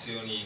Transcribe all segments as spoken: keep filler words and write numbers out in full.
affermazioni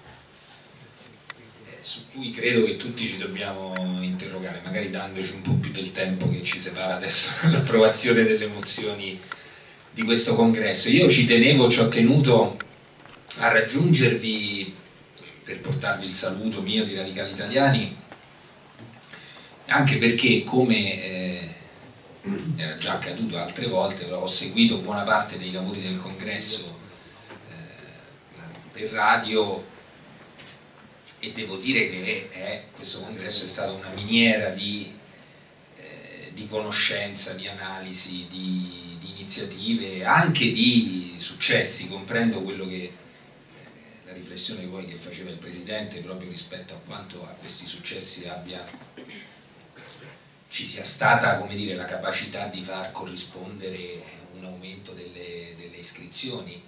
su cui credo che tutti ci dobbiamo interrogare, magari dandoci un po' più del tempo che ci separa adesso dall'approvazione delle mozioni di questo congresso. Io ci tenevo, ci ho tenuto a raggiungervi per portarvi il saluto mio di Radicali Italiani, anche perché, come eh, era già accaduto altre volte, ho seguito buona parte dei lavori del congresso eh, per radio, e devo dire che è, questo congresso è stato una miniera di, eh, di conoscenza, di analisi, di, di iniziative, anche di successi. Comprendo quello che eh, la riflessione poi che faceva il Presidente proprio rispetto a quanto a questi successi abbia, ci sia stata, come dire, la capacità di far corrispondere un aumento delle, delle iscrizioni.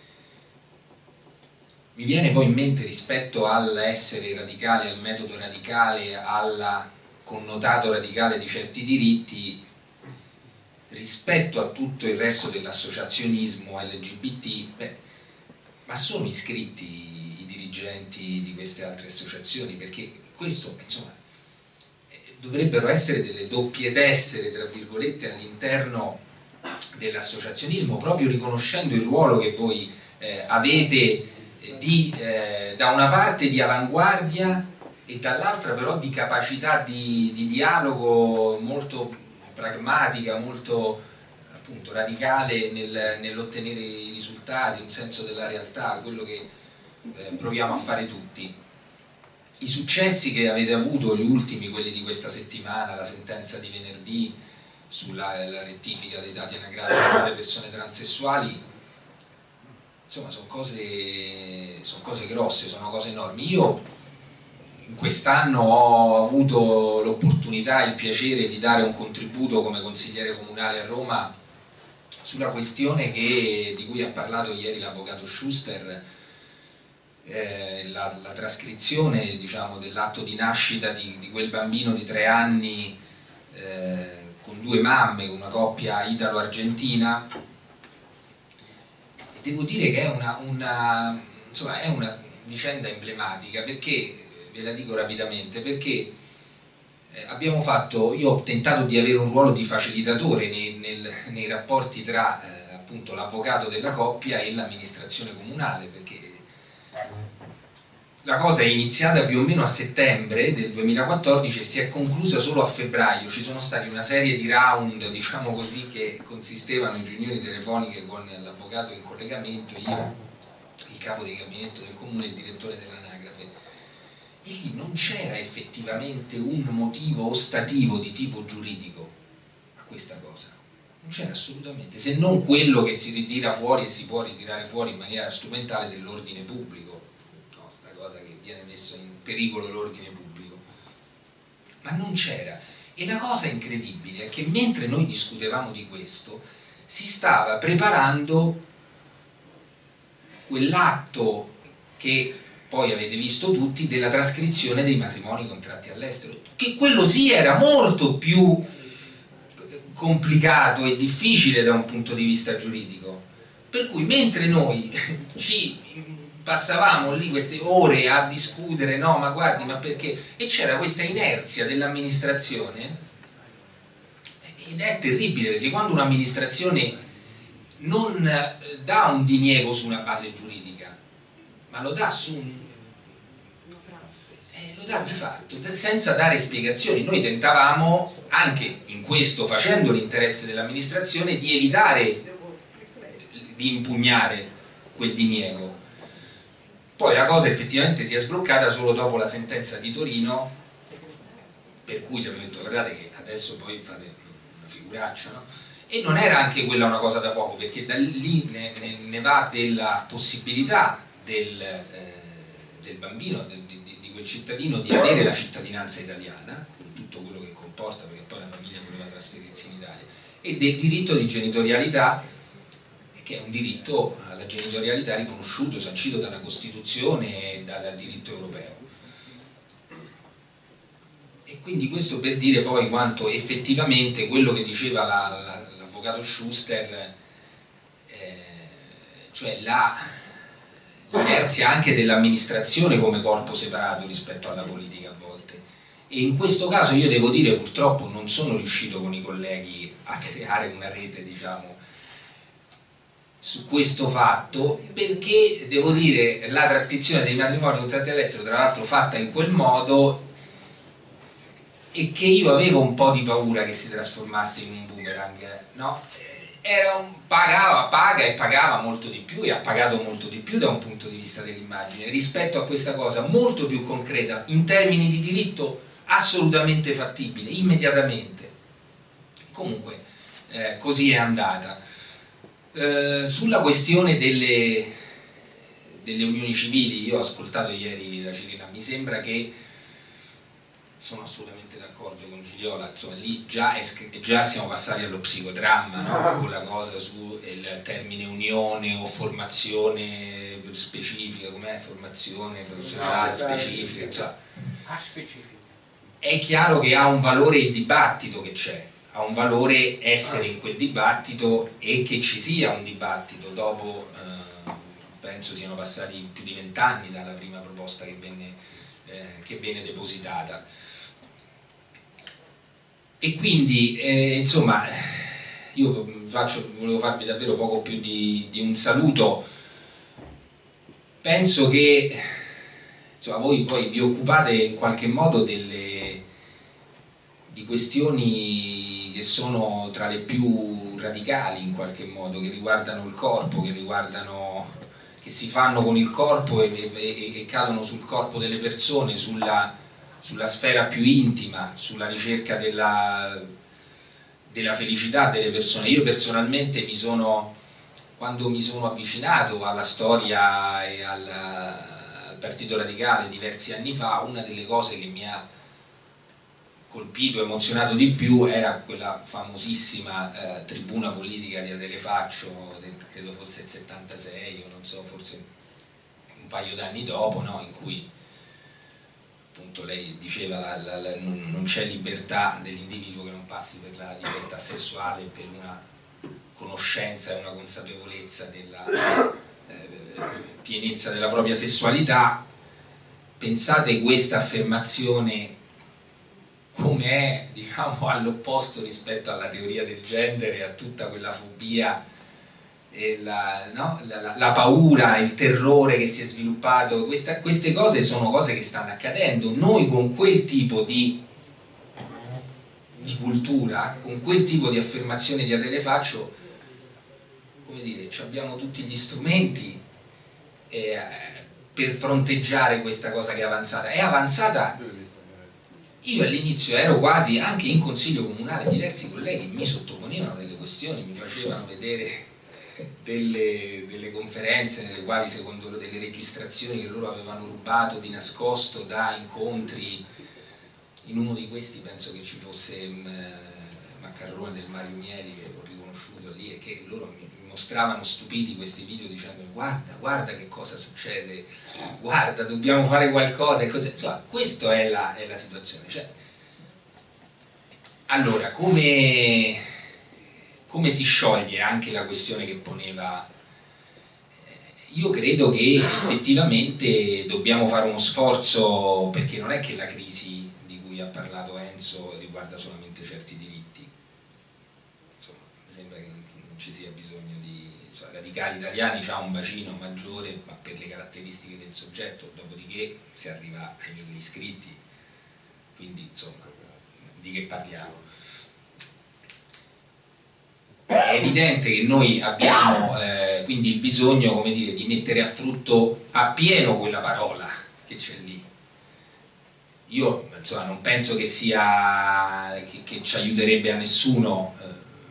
Mi viene poi in mente, rispetto all'essere radicale, al metodo radicale, al connotato radicale di certi diritti, rispetto a tutto il resto dell'associazionismo L G B T, beh, ma sono iscritti i dirigenti di queste altre associazioni? Perché questo, insomma, dovrebbero essere delle doppie tessere, tra virgolette, all'interno dell'associazionismo, proprio riconoscendo il ruolo che voi eh, avete Di, eh, da una parte di avanguardia e dall'altra però di capacità di, di dialogo molto pragmatica, molto appunto radicale nel, nell'ottenere i risultati, un senso della realtà, quello che eh, proviamo a fare tutti. I successi che avete avuto, gli ultimi, quelli di questa settimana, la sentenza di venerdì sulla la rettifica dei dati anagrafici per le persone transessuali, insomma sono cose, sono cose grosse, sono cose enormi. Io in quest'anno ho avuto l'opportunità e il piacere di dare un contributo come consigliere comunale a Roma sulla questione che, di cui ha parlato ieri l'avvocato Schuster, eh, la, la trascrizione, diciamo, dell'atto di nascita di, di quel bambino di tre anni eh, con due mamme, una coppia italo-argentina. Devo dire che è una, una, insomma, è una vicenda emblematica, perché, ve la dico rapidamente, perché eh, abbiamo fatto, io ho tentato di avere un ruolo di facilitatore nei, nel, nei rapporti tra eh, appunto l'avvocato della coppia e l'amministrazione comunale, perché la cosa è iniziata più o meno a settembre del duemilaquattordici e si è conclusa solo a febbraio. Ci sono stati una serie di round, diciamo così, che consistevano in riunioni telefoniche con l'avvocato in collegamento, io, il capo di gabinetto del comune e il direttore dell'anagrafe. E lì non c'era effettivamente un motivo ostativo di tipo giuridico a questa cosa. Non c'era assolutamente, se non quello che si ritira fuori e si può ritirare fuori in maniera strumentale dell'ordine pubblico. Cosa che viene messo in pericolo l'ordine pubblico, ma non c'era. E la cosa incredibile è che mentre noi discutevamo di questo si stava preparando quell'atto che poi avete visto tutti della trascrizione dei matrimoni contratti all'estero, che quello sì era molto più complicato e difficile da un punto di vista giuridico, per cui mentre noi ci passavamo lì queste ore a discutere, no ma guardi, ma perché, e c'era questa inerzia dell'amministrazione, ed è terribile perché quando un'amministrazione non dà un diniego su una base giuridica, ma lo dà su un eh, lo dà di fatto, senza dare spiegazioni. Noi tentavamo, anche in questo facendo l'interesse dell'amministrazione, di evitare di impugnare quel diniego. Poi la cosa effettivamente si è sbloccata solo dopo la sentenza di Torino, per cui gli abbiamo detto guardate che adesso poi fate una figuraccia, no? E non era anche quella una cosa da poco, perché da lì ne, ne, ne va della possibilità del, eh, del bambino, del, di, di quel cittadino, di avere la cittadinanza italiana, con tutto quello che comporta, perché poi la famiglia voleva trasferirsi in Italia, e del diritto di genitorialità, che è un diritto alla genitorialità riconosciuto, sancito dalla Costituzione e dal diritto europeo. E quindi questo per dire poi quanto effettivamente quello che diceva l'avvocato Schuster, eh, cioè la, l'inerzia anche dell'amministrazione come corpo separato rispetto alla politica a volte. E in questo caso io devo dire, purtroppo non sono riuscito con i colleghi a creare una rete, diciamo, su questo fatto, perché devo dire la trascrizione dei matrimoni contratti all'estero, tra l'altro fatta in quel modo, e che io avevo un po' di paura che si trasformasse in un boomerang, no? Era un, pagava, paga e pagava molto di più, e ha pagato molto di più da un punto di vista dell'immagine rispetto a questa cosa molto più concreta in termini di diritto, assolutamente fattibile, immediatamente. Comunque eh, così è andata. Eh, sulla questione delle, delle unioni civili, io ho ascoltato ieri la Cirina, mi sembra che, sono assolutamente d'accordo con Gigliola, insomma lì già, è, già siamo passati allo psicodramma, no? Con la cosa sul termine unione o formazione specifica, com'è? Formazione sociale specifica, cioè, è chiaro che ha un valore il dibattito che c'è, ha un valore essere in quel dibattito e che ci sia un dibattito dopo, eh, penso siano passati più di vent'anni dalla prima proposta che venne, eh, che venne depositata. E quindi, eh, insomma, io faccio, volevo farvi davvero poco più di, di un saluto. Penso che, insomma, voi poi vi occupate in qualche modo delle, di questioni che sono tra le più radicali in qualche modo, che riguardano il corpo, che riguardano, che si fanno con il corpo e, e, e cadono sul corpo delle persone, sulla, sulla sfera più intima, sulla ricerca della, della felicità delle persone. Io personalmente mi sono, quando mi sono avvicinato alla storia e al, al Partito Radicale diversi anni fa, una delle cose che mi ha colpito, emozionato di più era quella famosissima eh, tribuna politica di Adele Faccio, del, credo fosse il settantasei o non so, forse un paio d'anni dopo, no? In cui appunto lei diceva la, la, la, non c'è libertà dell'individuo che non passi per la libertà sessuale, per una conoscenza e una consapevolezza della eh, pienezza della propria sessualità. Pensate questa affermazione come è, diciamo, all'opposto rispetto alla teoria del gender e a tutta quella fobia e la, no? la, la, la paura, il terrore che si è sviluppato. Questa, queste cose sono cose che stanno accadendo. Noi con quel tipo di, di cultura, con quel tipo di affermazione di Adele Faccio, come dire, abbiamo tutti gli strumenti eh, per fronteggiare questa cosa che è avanzata. È avanzata. Io all'inizio ero quasi, anche in consiglio comunale, diversi colleghi mi sottoponevano delle questioni, mi facevano vedere delle, delle conferenze nelle quali, secondo loro, delle registrazioni che loro avevano rubato di nascosto da incontri. In uno di questi penso che ci fosse um, Maccarrone del Mario Mieli, che ho riconosciuto lì, e che loro mi mostravano stupiti questi video dicendo guarda, guarda che cosa succede, guarda, dobbiamo fare qualcosa, e così. Insomma, questa è la, è la situazione. Cioè, allora, come, come si scioglie anche la questione che poneva? Io credo che effettivamente dobbiamo fare uno sforzo, perché non è che la crisi di cui ha parlato Enzo riguarda solamente certi diritti. Insomma, mi sembra che non ci sia bisogno di... Cioè, radicali italiani c'ha un bacino maggiore, ma per le caratteristiche del soggetto, dopodiché si arriva ai mille iscritti, quindi insomma, di che parliamo? È evidente che noi abbiamo eh, quindi il bisogno, come dire, di mettere a frutto appieno quella parola che c'è lì. Io insomma, non penso che sia che, che ci aiuterebbe a nessuno eh,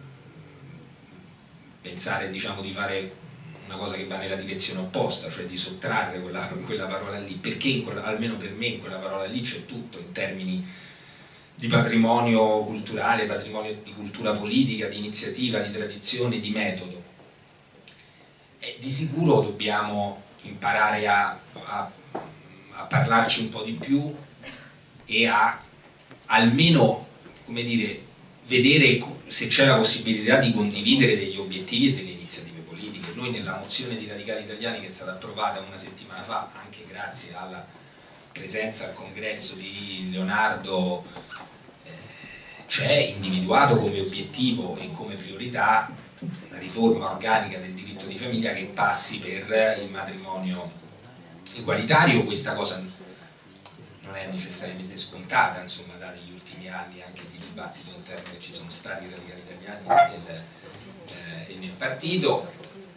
pensare, diciamo, di fare una cosa che va nella direzione opposta, cioè di sottrarre quella, quella parola lì, perché in quella, almeno per me in quella parola lì c'è tutto in termini di patrimonio culturale, patrimonio di cultura politica, di iniziativa, di tradizione, di metodo. E di sicuro dobbiamo imparare a, a, a parlarci un po' di più e a almeno, come dire, vedere se c'è la possibilità di condividere degli obiettivi e delle iniziative politiche, noi nella mozione di Radicali Italiani che è stata approvata una settimana fa, anche grazie alla presenza al congresso di Leonardo, eh, c'è individuato come obiettivo e come priorità la riforma organica del diritto di famiglia che passi per il matrimonio egualitario. Questa cosa non è necessariamente scontata, insomma, dati gli ultimi anni anche di dibattito interno che ci sono stati tra i Radicali Italiani nel, eh, e nel partito,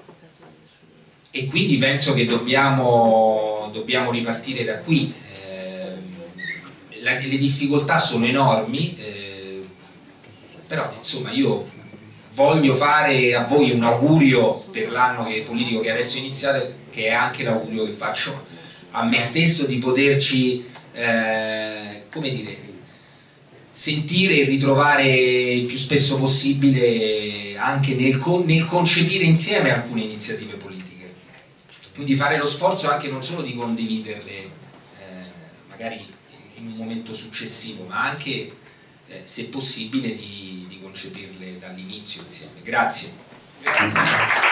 e quindi penso che dobbiamo, dobbiamo ripartire da qui. Eh, la, le difficoltà sono enormi, eh, però insomma io voglio fare a voi un augurio per l'anno politico che adesso è iniziato, che è anche l'augurio che faccio a me stesso, di poterci eh, come dire, sentire e ritrovare il più spesso possibile anche nel, con, nel concepire insieme alcune iniziative politiche, quindi fare lo sforzo anche non solo di condividerle eh, magari in un momento successivo, ma anche eh, se possibile di, di concepirle dall'inizio insieme. Grazie.